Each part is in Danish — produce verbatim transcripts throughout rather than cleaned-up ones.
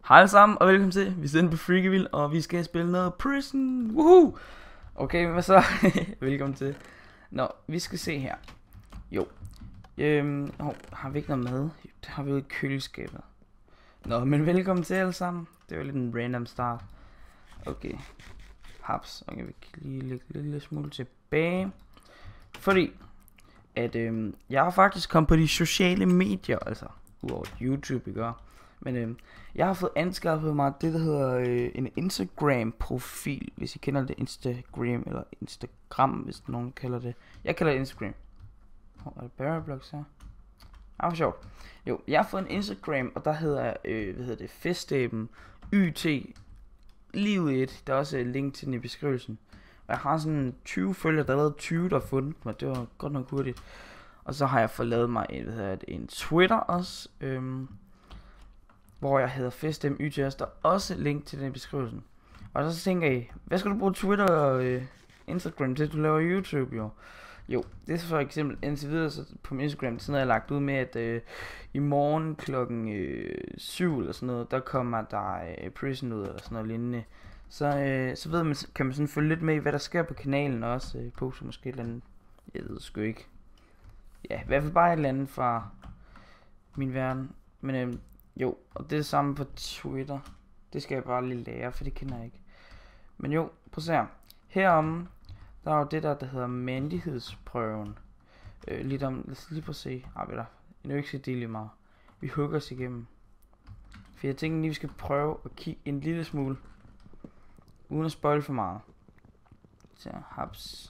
Hej alle sammen, og velkommen til. Vi sidder på Freakyville, og vi skal spille noget Prison. Woohoo! Okay, hvad så? Velkommen til. Nå, vi skal se her. Jo. Øhm, oh, har vi ikke noget mad? Det har vi jo i køleskabet. Nå, men velkommen til alle sammen. Det var lidt en random start. Okay. Haps. Okay, vi kan lige lægge lidt, lidt smule tilbage. Fordi, at øhm, jeg har faktisk kommet på de sociale medier, altså udover YouTube, ikke? Men øhm, jeg har fået anskaffet mig det, der hedder øh, en Instagram-profil, hvis I kender det, Instagram, eller Instagram, hvis nogen kalder det. Jeg kalder det Instagram. Hvor er det Barryblox her? Ah, for sjovt. Jo, jeg har fået en Instagram, og der hedder, øh, hvad hedder det, Festaben Y T Livet et. Der er også et link til den i beskrivelsen. Og jeg har sådan tyve følgere, der er lavet tyve, der har fundet mig. Det var godt nok hurtigt. Og så har jeg fået lavet mig en, hvad hedder det, en Twitter også, øhm, hvor jeg hedder Festaben Y T. Der er også et link til den i beskrivelsen. Og så tænker I, hvad skal du bruge Twitter og øh, Instagram til, du laver YouTube jo? Jo, det er for eksempel indtil videre så på min Instagram, sådan noget jeg har lagt ud med, at øh, i morgen klokken øh, syv eller sådan noget, der kommer der øh, Prison ud eller sådan noget lignende. Så, øh, så ved man, kan man sådan følge lidt med i, hvad der sker på kanalen og også øh, poste måske et eller andet, jeg ved sgu ikke. Ja, i hvert fald bare et eller andet fra min verden. Men øh, jo, og det er det samme på Twitter. Det skal jeg bare lige lære, for det kender jeg ikke. Men jo, prøv at se her. Heromme, der er jo det der, der hedder mandighedsprøven. Øh, lidt om, lad os lige prøve at se. Ah, ved der. Jeg er ikke så dele meget. Vi hugger os igennem. For jeg tænker lige, vi skal prøve at kigge en lille smule. Uden at spoil for meget. Så haps.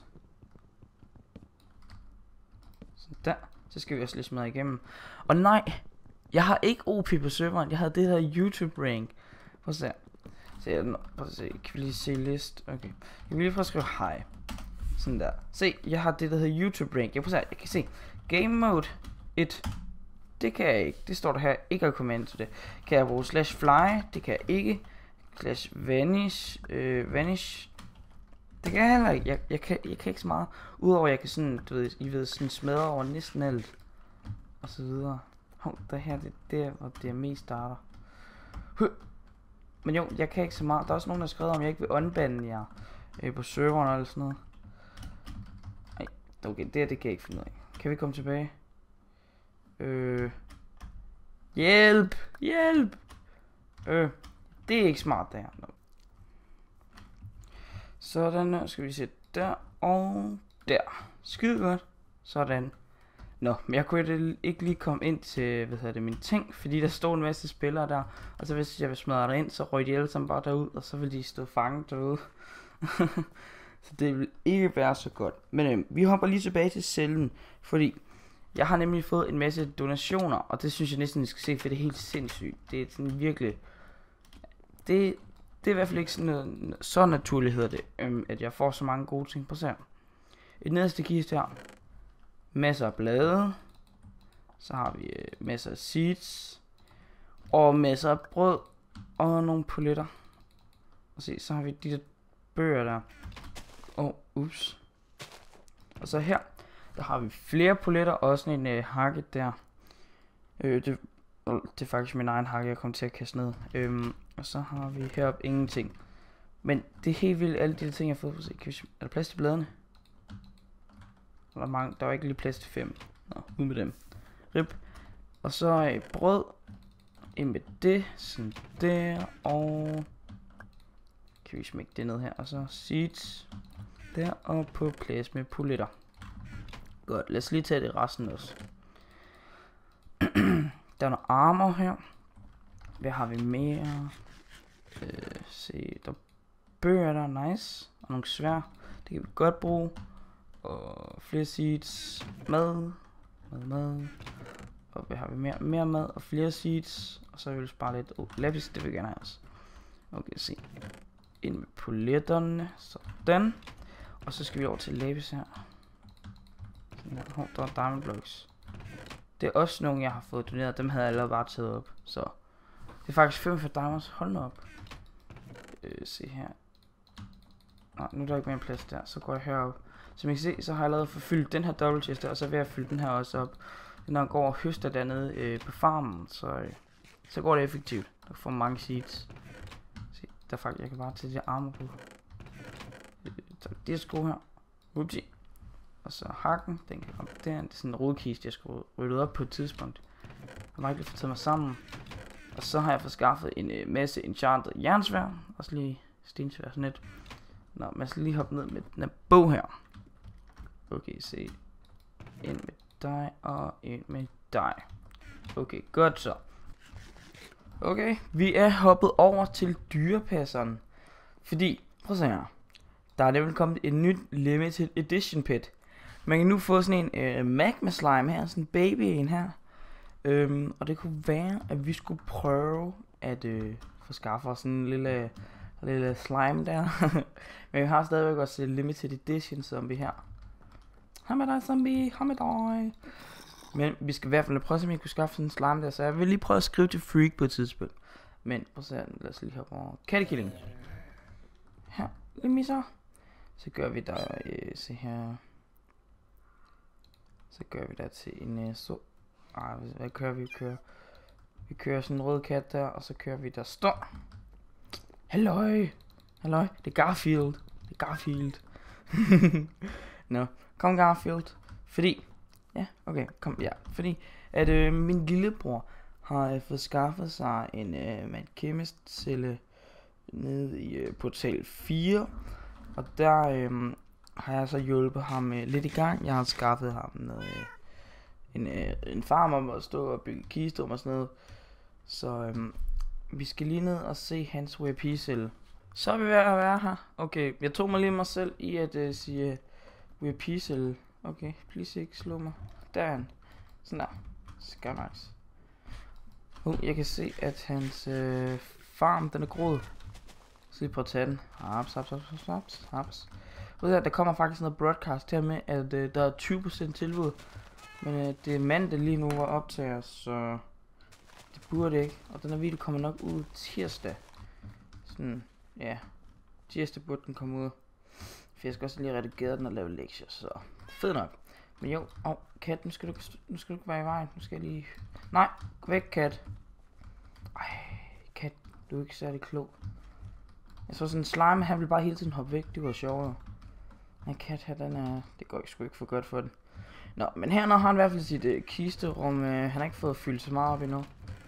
Sådan der. Så skal vi også lige smadre igennem. Og nej, jeg har ikke O P på serveren. Jeg havde det her YouTube rank. Prøv at se. Så jeg, prøv at se. Kan vi lige se list? Okay. Jeg vil lige prøve at skrive hej. Sådan der. Se, jeg har det der hedder YouTube rank. Jeg prøver at se. Jeg kan se. Game mode et. Det kan jeg ikke. Det står der her. Ikke at komme ind til det. Kan jeg bruge slash fly? Det kan jeg ikke. Slash vanish. Øh, vanish. Det kan jeg heller ikke. Jeg, jeg, kan, jeg kan ikke så meget. Udover jeg kan sådan, du ved, I ved, sådan smadre over næsten alt. Og så videre. Hov, der her, det er der, hvor det er mest starter. Hø. Men jo, jeg kan ikke så meget. Der er også nogen, der har skrevet om, jeg ikke vil unbande jer øh, på serveren eller sådan noget. Nej, okay, det her, det kan jeg ikke finde ud af. Kan vi komme tilbage? Øh. Hjælp! Hjælp! Øh. Det er ikke smart, det her. No. Sådan, nu skal vi se der og der. Skide godt. Sådan. Nå, men jeg kunne ikke lige komme ind til, hvad hedder det, min ting, fordi der stod en masse spillere der, og så hvis jeg vil smadre dig ind, så røg de alle sammen bare derud, og så vil de stå fanget derude. Så det vil ikke være så godt. Men øh, vi hopper lige tilbage til cellen, fordi jeg har nemlig fået en masse donationer, og det synes jeg næsten, I skal se, for det er helt sindssygt. Det er sådan virkelig, det, det er i hvert fald ikke sådan noget, så naturligt hedder det, øh, at jeg får så mange gode ting på sig. Et nederste kiste her. Masser af blade. Så har vi øh, masser af seeds. Og masser af brød. Og nogle poletter. Og se, så har vi de der bøger der. Åh, oh, ups. Og så her, der har vi flere poletter. Og sådan en øh, hakket der. Øh, det, øh, det er faktisk min egen hakke, jeg kommer til at kaste ned. Øhm, og så har vi heroppe ingenting. Men det er helt vildt, alle de der ting, jeg har fået. Se, kan vi, er der plads til bladene? Der var, mange, der var ikke lige plads til fem. Nå, ud med dem. Rip. Og så øh, brød. Ind med det. Sådan der. Og kan vi smække det ned her. Og så seeds. Der. Og på plads med poletter. Godt. Lad os lige tage det resten også. Der er noget armor her. Hvad har vi mere? Øh, se. Der er bøger der. Nice. Og nogle svær. Det kan vi godt bruge. Og flere seeds, mad, mad, mad, og hvad har vi mere? Mere mad og flere seeds, og så vil vi spare lidt, oh, lapis, det vil jeg gerne have også. Okay, se, ind med poletterne, sådan, og så skal vi over til lapis her. Sådan her. Oh, der er diamond blocks. Det er også nogle, jeg har fået doneret, dem havde jeg allerede bare taget op, så det er faktisk femogfyrre diamonds, hold nu op. Øh, se her. Nå, nu er der ikke mere plads der, så går jeg herop. Som I kan se, så har jeg lavet forfyldt den her double chest, og så vil jeg fylde den her også op, når jeg går og høster dernede øh, på farmen. Så øh, så går det effektivt. Du får mange seeds. Se, der faktisk, jeg kan bare tage det armor på. Så det skru her. Upsi. Og så hakken, den kan komme der. Det er sådan en rodkiste, jeg skulle rydde op på et tidspunkt. Jeg har ikke lige fået taget mig sammen. Og så har jeg fået skaffet en øh, masse enchanted jernsværd. Også lige stensværd sådan lidt. Nå, men jeg skal lige hoppe ned med den her bog her. Okay, se. Ind med dig og ind med dig. Okay, godt så. Okay, vi er hoppet over til dyrepasseren. Fordi, prøv at se her. Der er nemlig kommet en nyt limited edition pet. Man kan nu få sådan en øh, magma slime her, sådan en baby en her. Øhm, og det kunne være, at vi skulle prøve at øh, få skaffet os sådan en lille, lille slime der. Men vi har stadigvæk også limited edition zombie her. Hej med dig zombie, hej med dig. Men vi skal i hvert fald prøve, om jeg kunne skaffe sådan en slime der. Så jeg vil lige prøve at skrive til Freak på et tidspunkt. Men prøv at se, lad os lige hoppe over kattekilling. Her, lige mig så. Så gør vi der, øh, se her. Så gør vi der til en øh, så. Ej, hvad kører vi? Vi kører, vi kører sådan en rød kat der, og så kører vi der står. Halløj! Halløj, det er Garfield. Det er Garfield. Nå, no. Kom Garfield. Fordi, ja, okay, kom, ja. Fordi, at øh, min lillebror har øh, fået skaffet sig en øh, Mad Chemist celle nede i øh, portal fire. Og der øh, har jeg så hjulpet ham øh, lidt i gang. Jeg har skaffet ham noget, øh, en, øh, en farm om at stå og bygge kisterum og sådan noget. Så øh, vi skal lige ned og se hans W P-celle. Så er vi ved at være her. Okay, jeg tog mig lige mig selv i at øh, sige W P-celle. Okay, please ikke slå mig. Der er han. Sådan der. Skamax. Uh, jeg kan se at hans øh, farm den er groet. Så lige prøv at tage den. Haps, haps, haps, haps, haps. Der, der kommer faktisk noget broadcast her med, at øh, der er tyve procent tilbud. Men øh, det er mandag lige nu, hvor optager, så det burde ikke. Og den her video kommer nok ud tirsdag. Sådan, ja. Tirsdag burde den komme ud. For jeg skal også lige redigere den og lave lektier, så fed nok. Men jo, åh, oh, kat, nu skal, du, nu skal du ikke være i vejen. Nu skal jeg lige... Nej, gå væk, kat. Ej, kat, du er ikke særlig klog. Jeg så sådan en slime, han vil bare hele tiden hoppe væk. Det var sjovere. Men kat her, den er... Det går sgu ikke for godt for den. Nå, men her har han i hvert fald sit øh, kisterum. Øh, han har ikke fået fyldt så meget op endnu.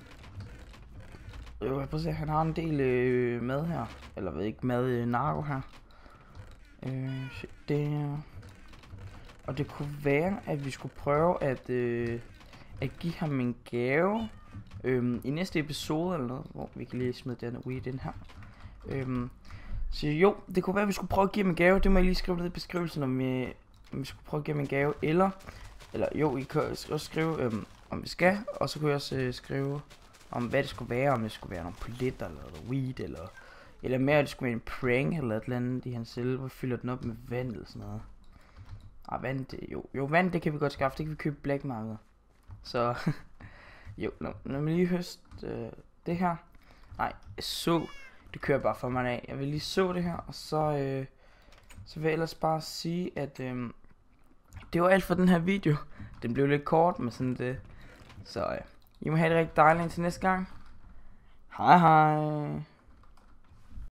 Jo, jeg prøver at se, han har en del øh, mad her. Eller ved ikke, mad øh, narko her. Øh, shit, der. Og det kunne være, at vi skulle prøve at, øh, at give ham en gave. Øh, I næste episode eller noget, hvor vi kan lige smide den weed ind her. Øh, så jo, det kunne være, at vi skulle prøve at give ham en gave. Det må jeg lige skrive ned i beskrivelsen, om vi, om vi skulle prøve at give ham en gave. Eller, eller jo, I kan også skrive, øh, om vi skal. Og så kunne jeg også øh, skrive, om hvad det skulle være. Om det skulle være nogle poletter, eller noget weed, eller... Eller mere, at det skulle være en prank, eller et eller andet i hans celle, hvor fylder den op med vand, eller sådan noget. Ah, vand, det, jo, jo, vand, det kan vi godt skaffe, det kan vi købe black market. Så, jo, lad, lad mig lige høste øh, det her. Nej, så, det kører bare for mig af. Jeg vil lige så det her, og så, øh, så vil jeg ellers bare sige, at øh, det var alt for den her video. Den blev lidt kort, men sådan det. Så, øh, I må have det rigtig dejligt til næste gang. Hej hej.